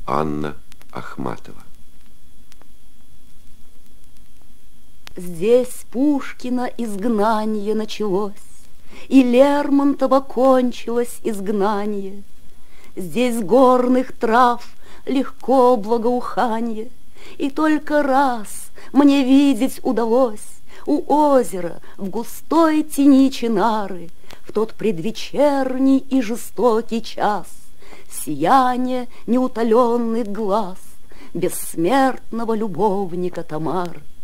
Анна Ахматова. Здесь Пушкина изгнание началось, и Лермонтова кончилось изгнание. Здесь горных трав легко благоуханье, и только раз мне видеть удалось у озера в густой тени чинары в тот предвечерний и жестокий час сияние неутоленных глаз бессмертного любовника Тамары.